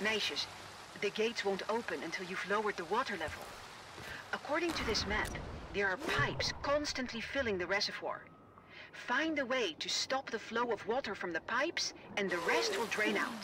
Meisjes, the gates won't open until you've lowered the water level. According to this map, there are pipes constantly filling the reservoir. Find a way to stop the flow of water from the pipes, and the rest will drain out.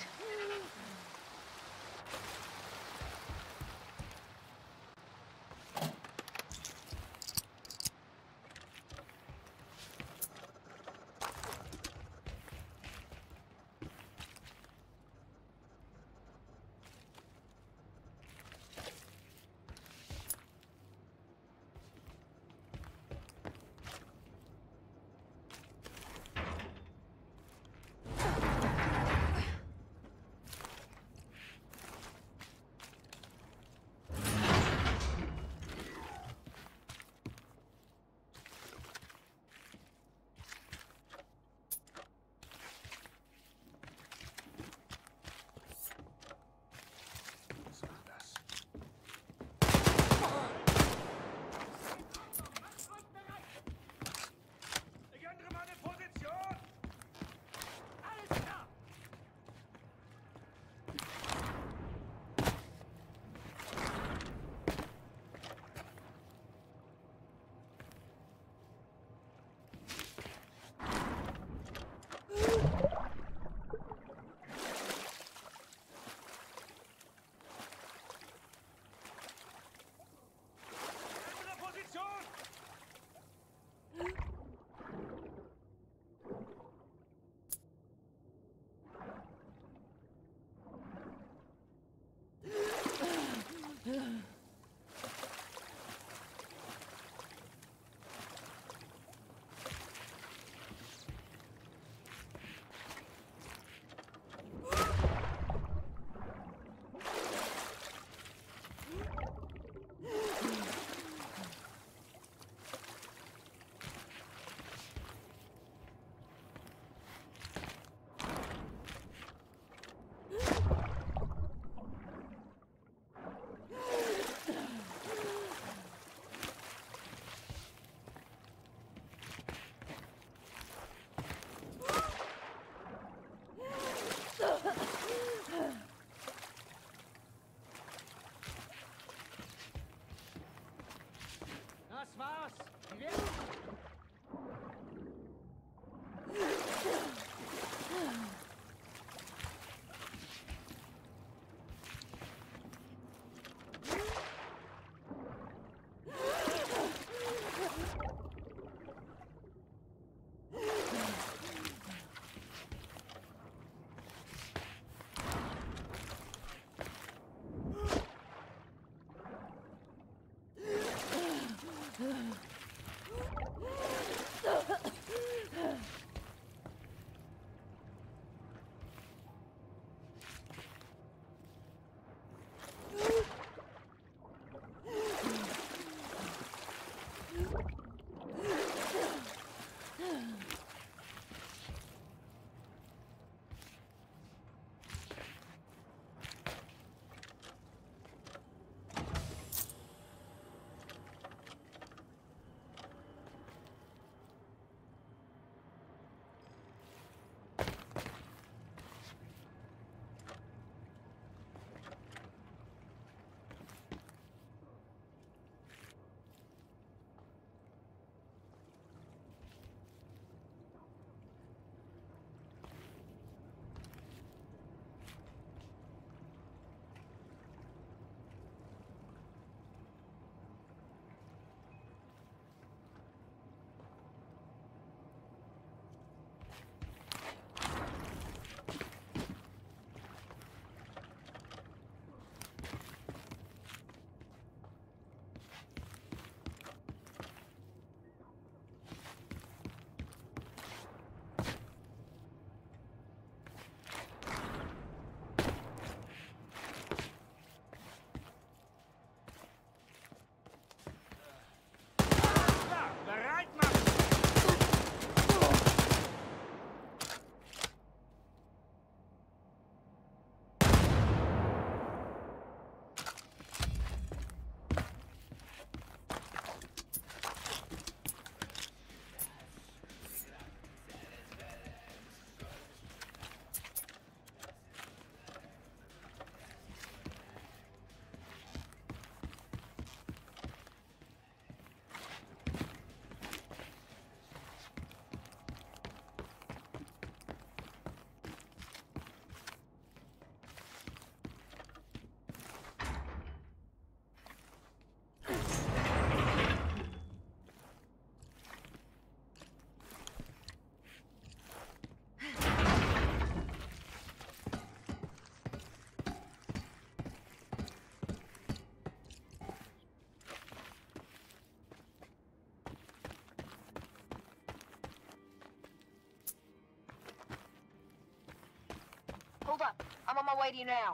Hold up. I'm on my way to you now.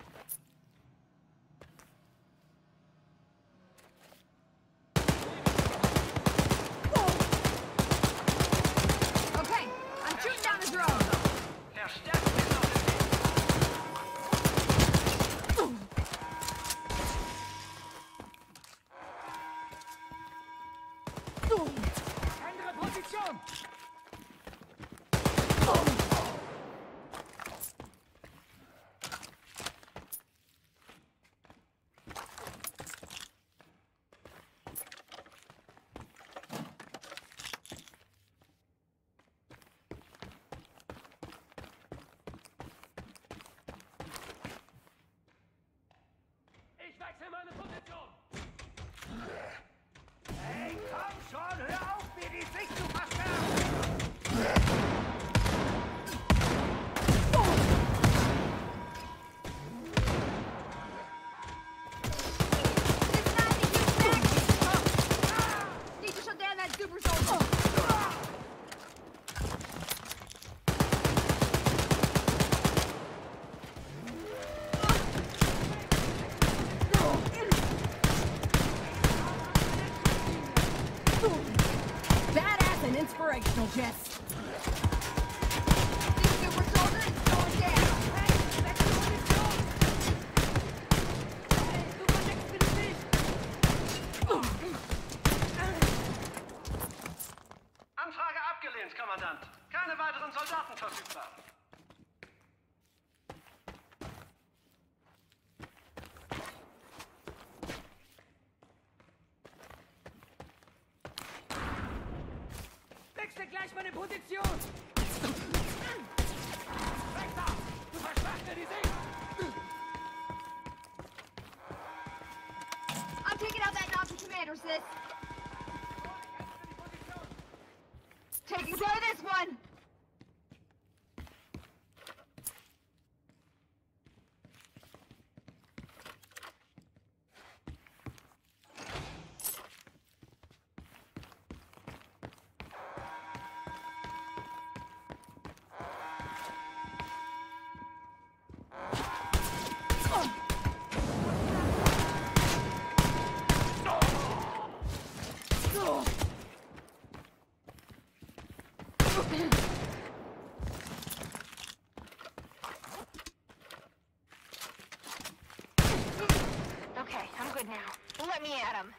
Okay, I'm shooting down the drone. Andere Position! Ich wechsle meine Position! Hey, komm schon, hör auf, mir die Sicht zu verstärken! Need to shut down that super soldier. Badass and inspirational, Jess. This super soldier is going down. Anfrage abgelehnt, Kommandant. Keine weiteren Soldaten verfügbar. Wechsle gleich meine Position! Weg da! Du versperrst mir die Sicht! I'm taking out that Nazi commander, sis. Taking care of this one. Okay, I'm good now. Let me at him.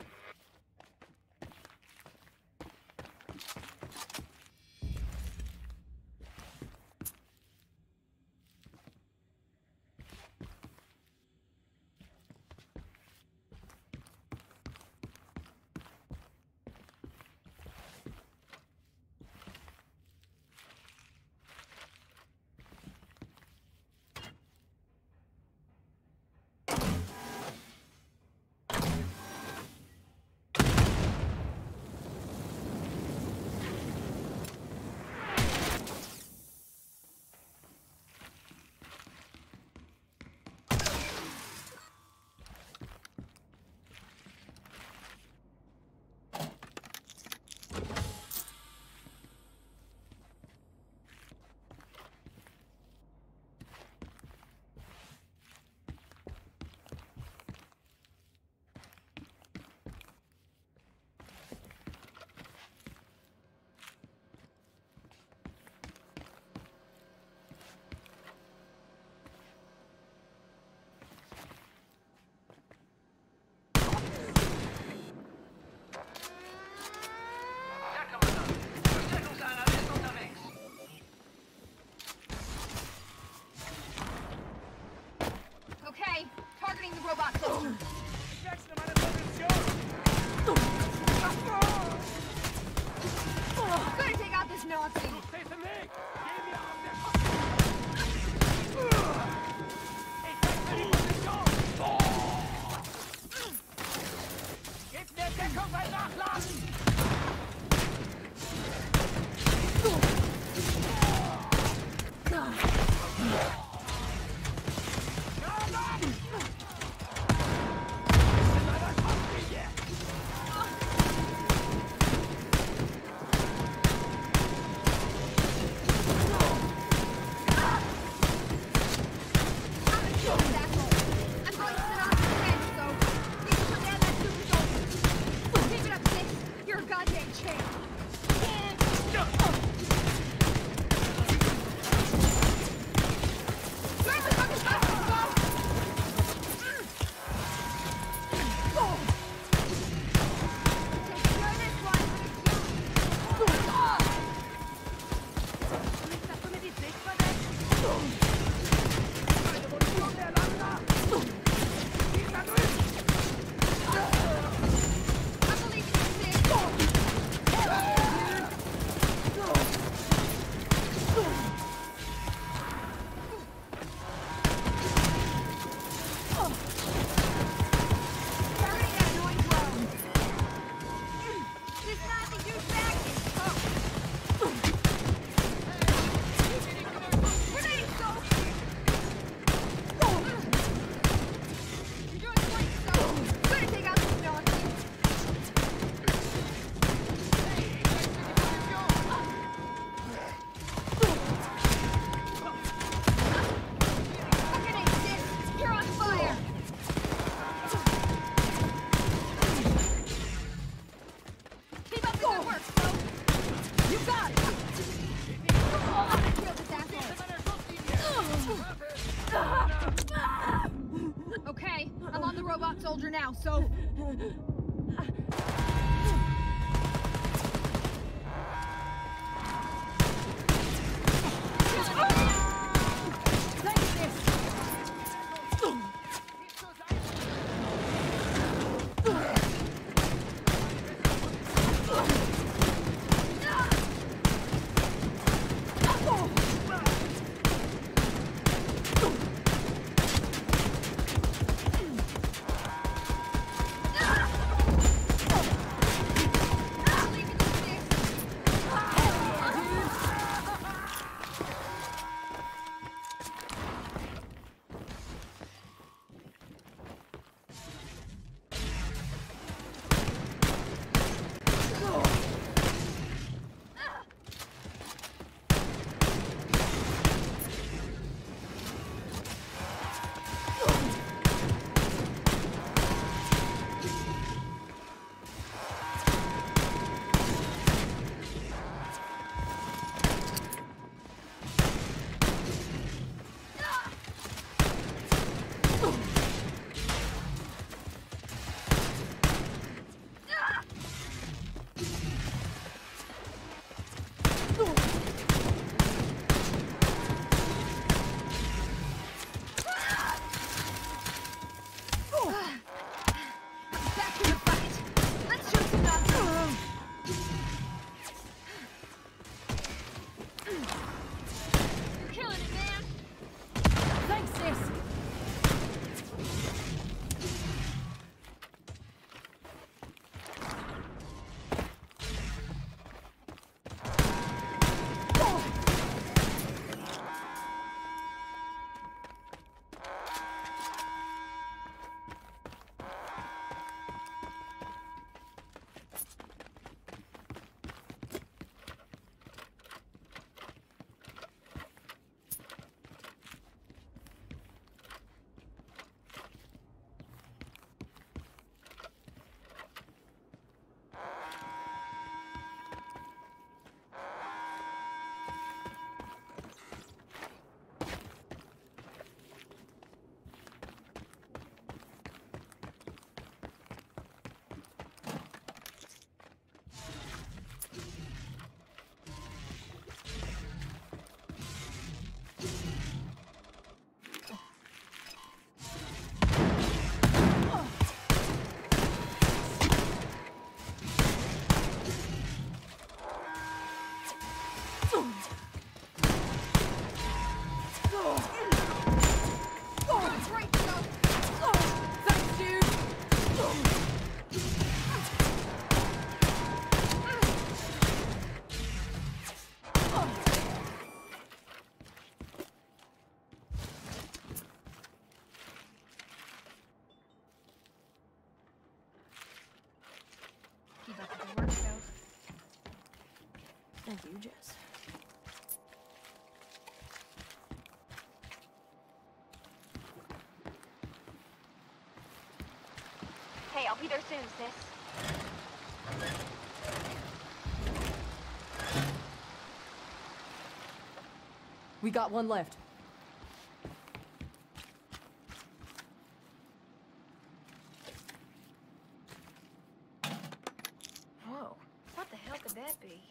Okay, targeting the robot soldier. Ich wechsle meine Position! Gonna take out this Nazi. Stehst im Weg! Geh mir auf der Kopf! Ich wechsle die Position! Gib mir Deckung beim Nachladen! Soph. Keep up with the work, Soph. Thank you, Jess. Hey, I'll be there soon, sis. We got one left. Whoa, what the hell could that be?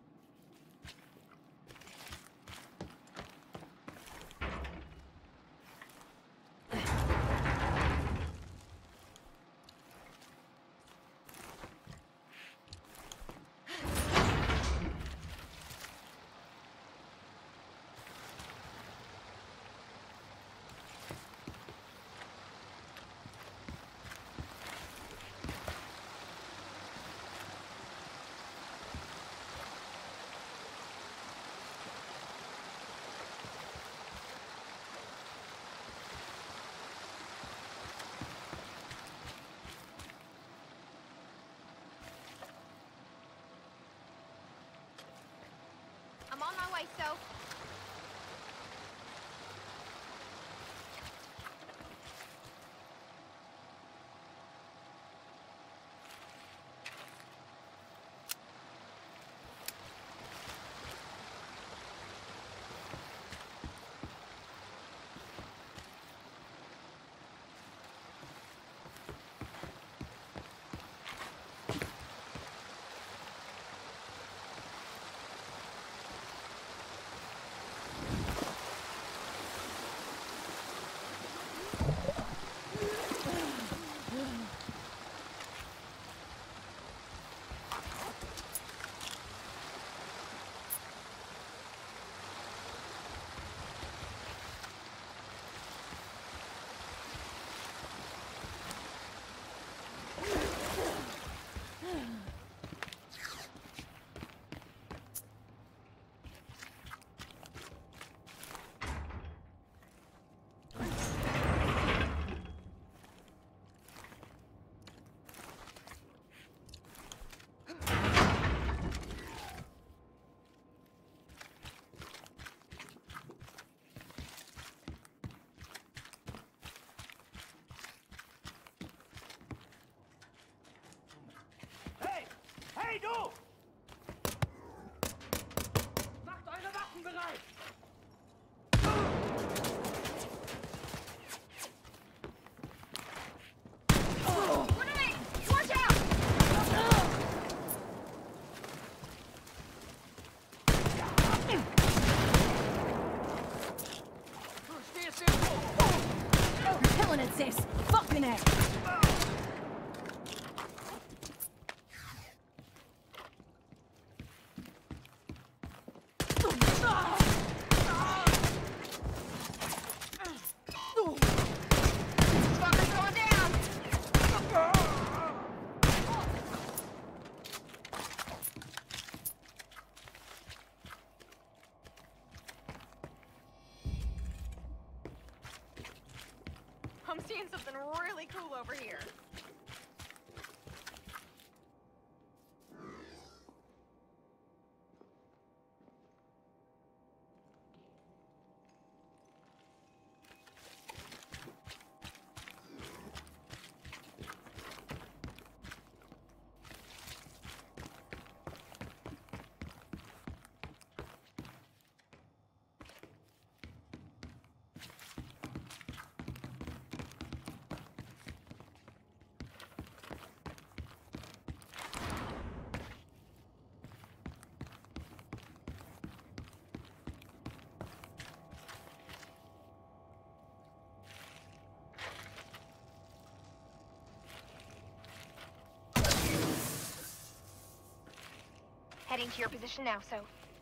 I'm on my way, Soph. du! Macht eure Waffen bereit! Grenade! Watch out! You're killing it, sis. Fucking it. Fucker's going down! I'm seeing something really cool over here. Heading to your position now, so.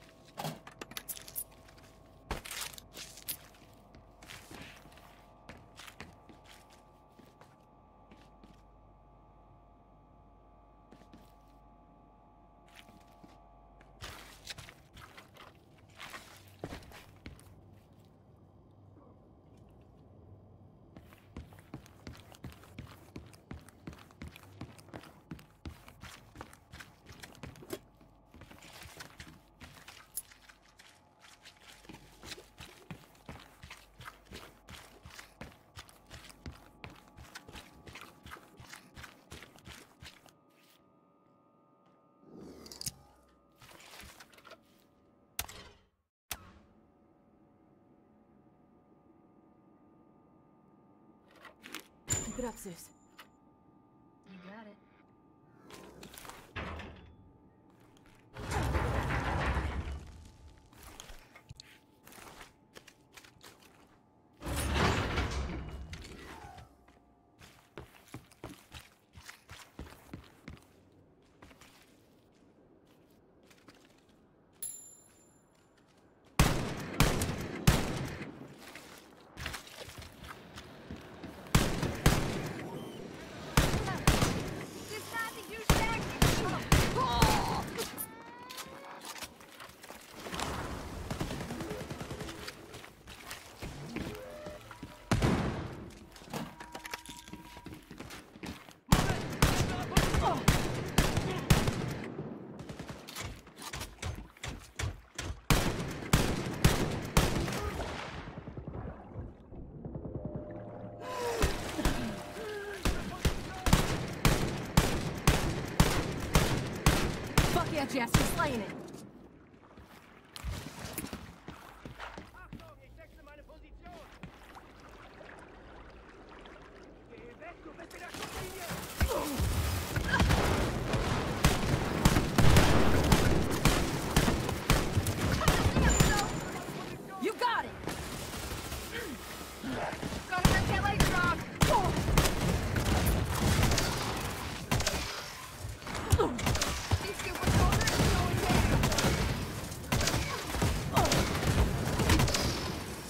Keep it up, sis. You got it. Fuck yeah, Jess. You're slaying it. Achtung, ich wechsle meine Position! Geh weg, du bist in der Schusslinie! You got it. Gonna rip that laser dog! These super soldiers are going down!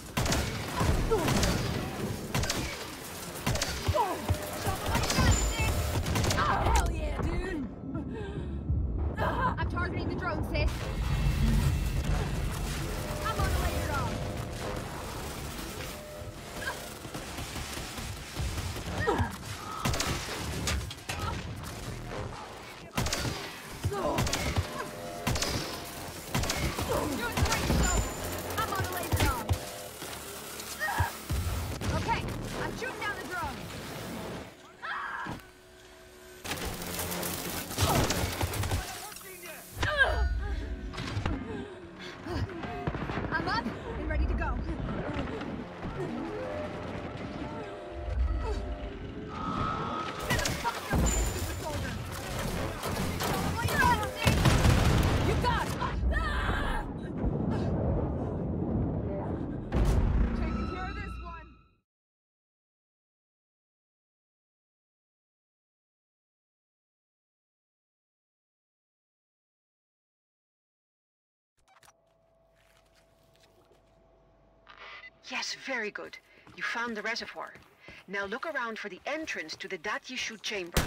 Somebody got it, Dick! Yes, very good. You found the reservoir. Now look around for the entrance to the Datyi chute chamber.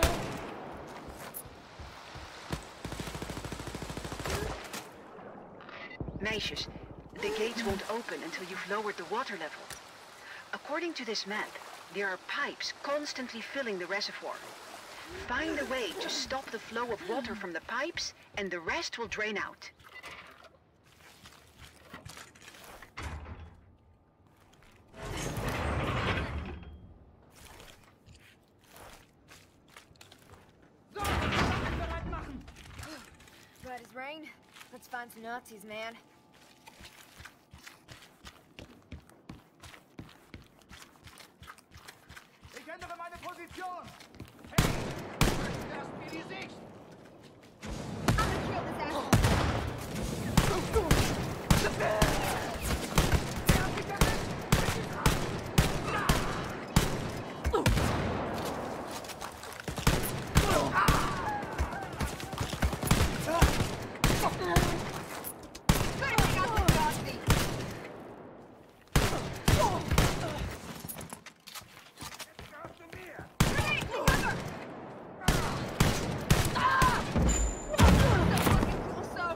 Meisjes, the gates won't open until you've lowered the water level. According to this map, there are pipes constantly filling the reservoir. Find a way to stop the flow of water from the pipes, and the rest will drain out. Right as rain. Let's find some Nazis, man. Ich ändere meine Position! Hey! Erst mir die Sicht! I'm gonna kill this asshole. Good, I got this Nazi. Gehört zu mir! Grenade, cover! So fucking cool, so.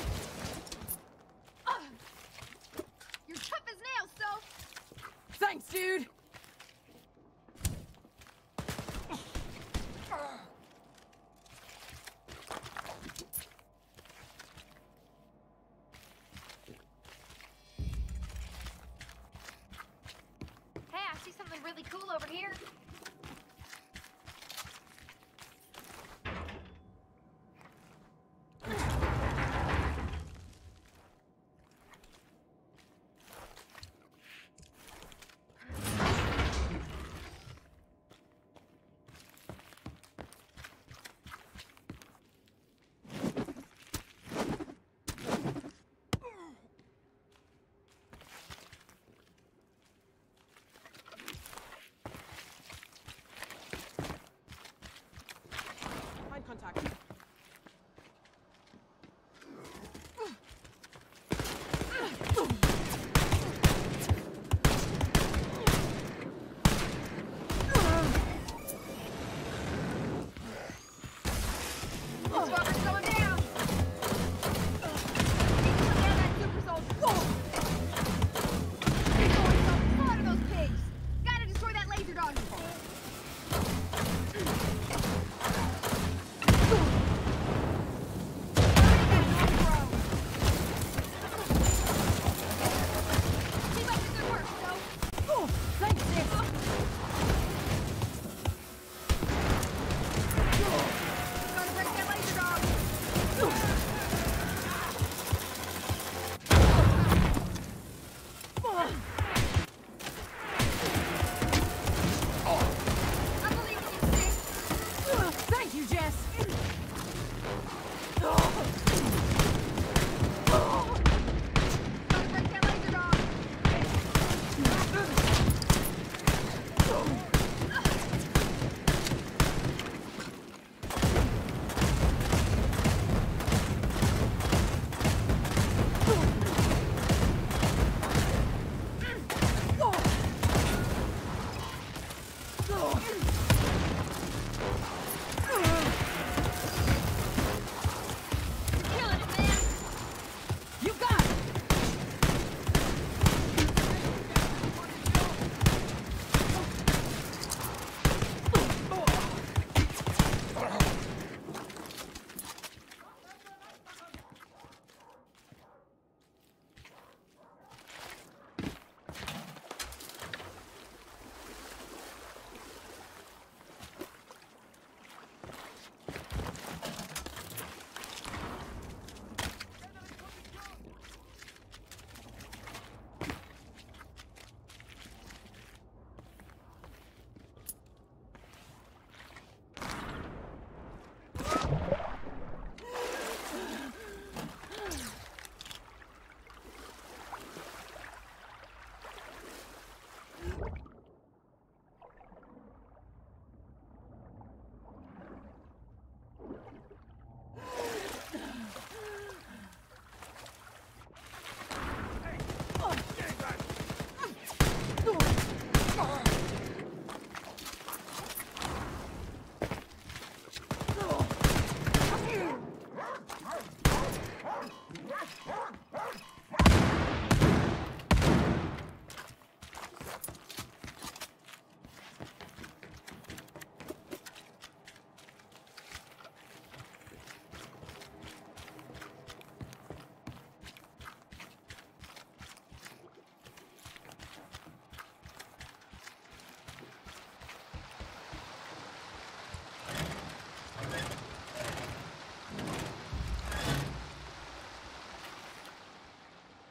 You're tough as nails, so. Thanks, dude! Hey, I see something really cool over here.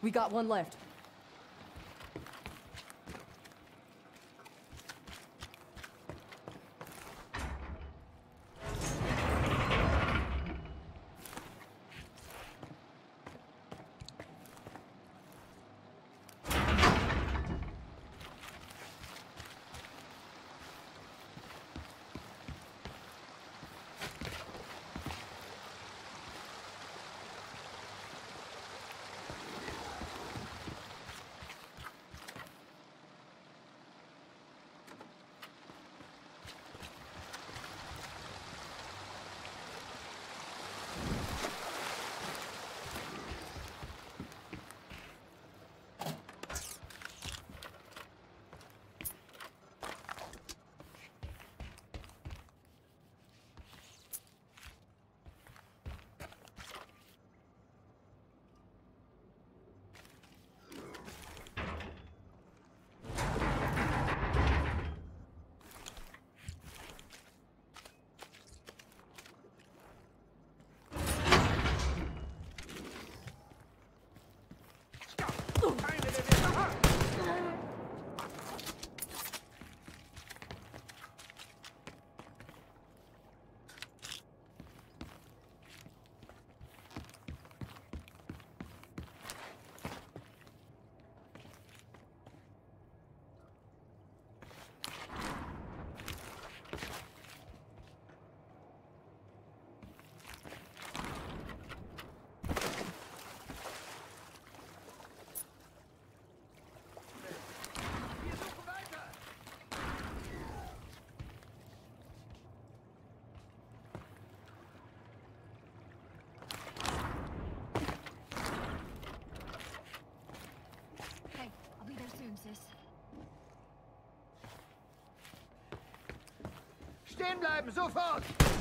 We got one left. Stehen bleiben, sofort!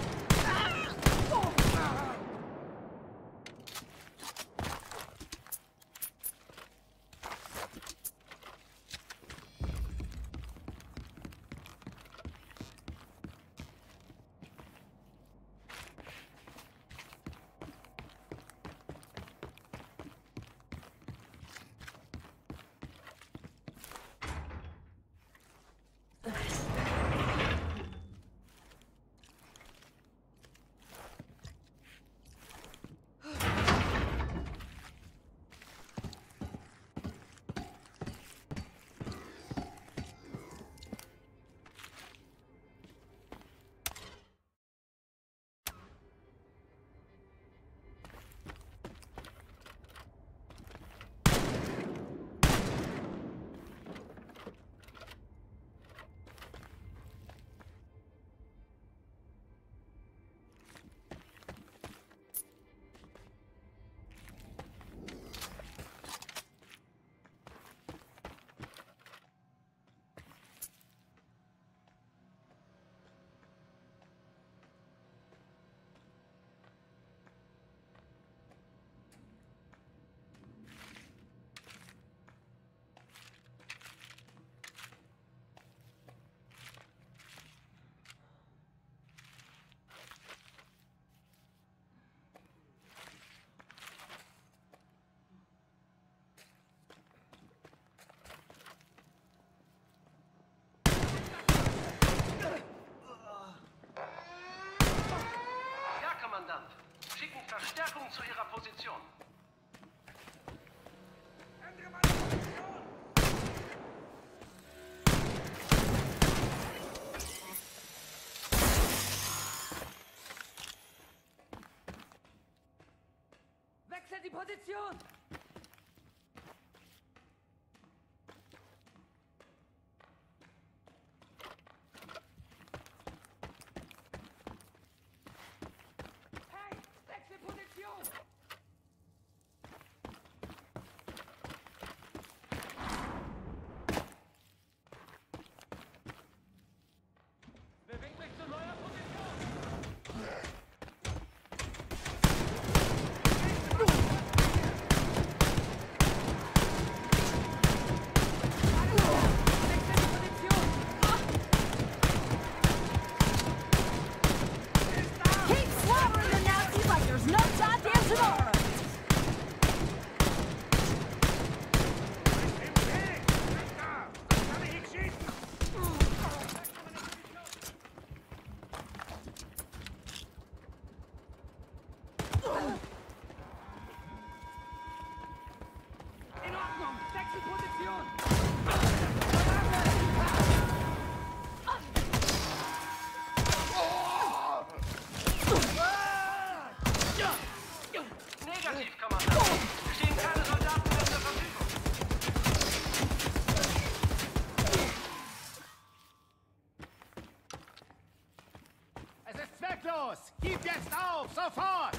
Schicken Verstärkung zu Ihrer Position. Wechsel die Position! Gib jetzt auf! Sofort!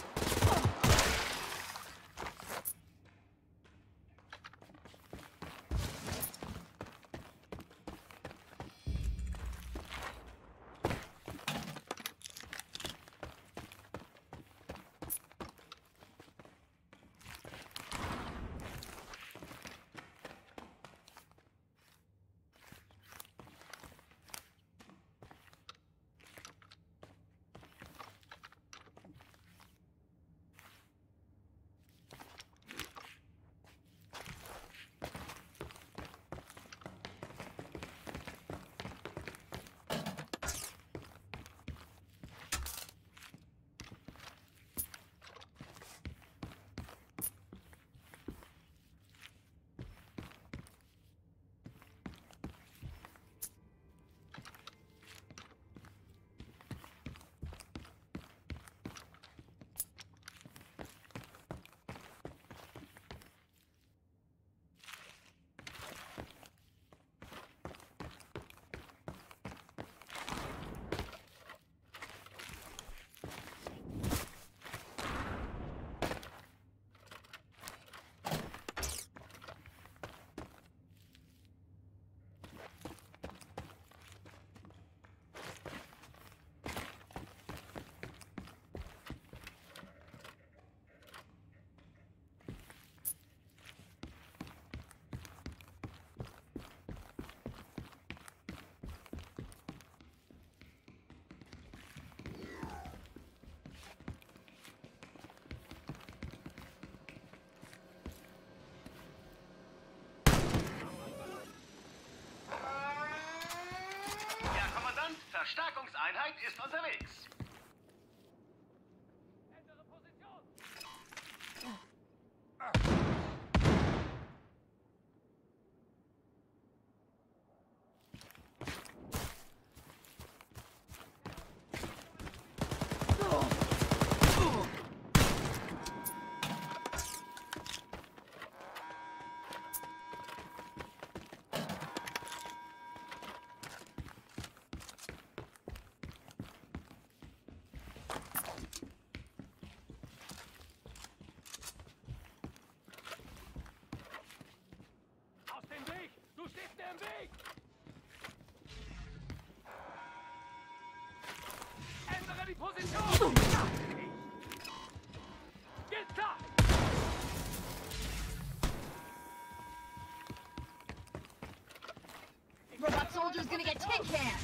Verstärkungseinheit ist unterwegs. Ändere Position! Du stehst mir im Weg! Ändere die Position! Geht klar! Robot soldier's gonna get tin canned!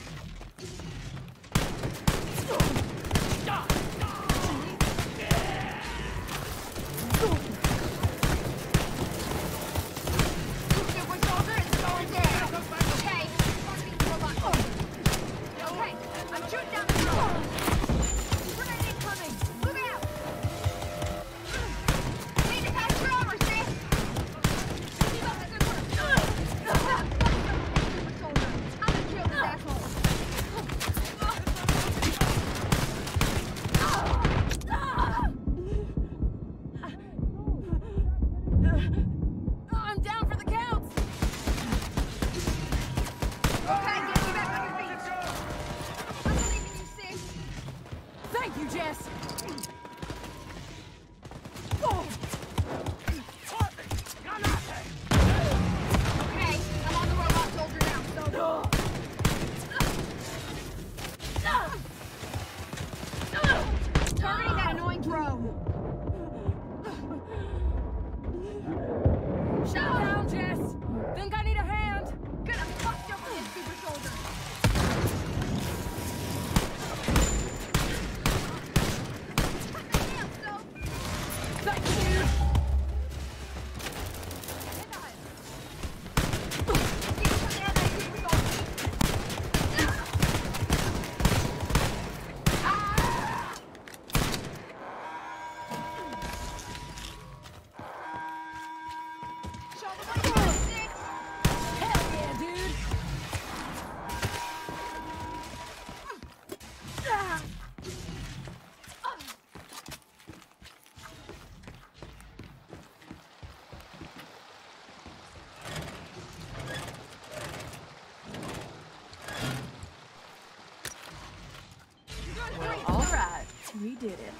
did it.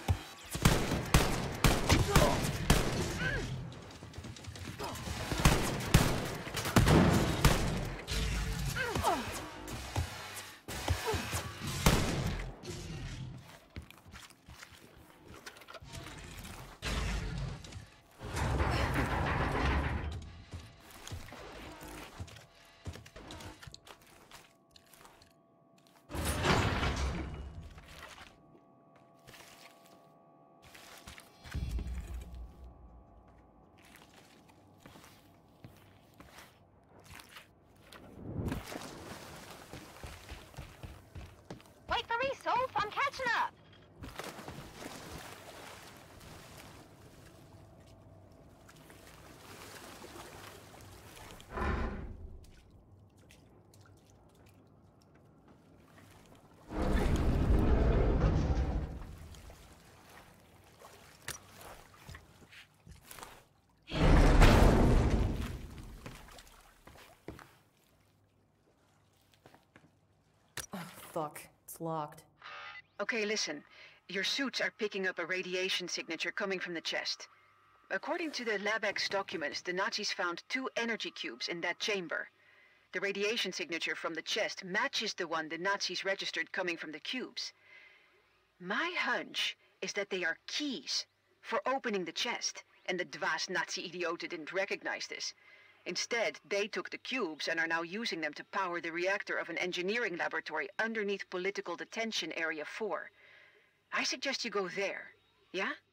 Wait for me, Soph. I'm catching up. Fuck, it's locked. Okay, listen. Your suits are picking up a radiation signature coming from the chest. According to the LabX documents, the Nazis found 2 energy cubes in that chamber. The radiation signature from the chest matches the one the Nazis registered coming from the cubes. My hunch is that they are keys for opening the chest, and the dwaas Nazi idioten didn't recognize this. Instead, they took the cubes and are now using them to power the reactor of an engineering laboratory underneath Political Detention Area 4. I suggest you go there, yeah?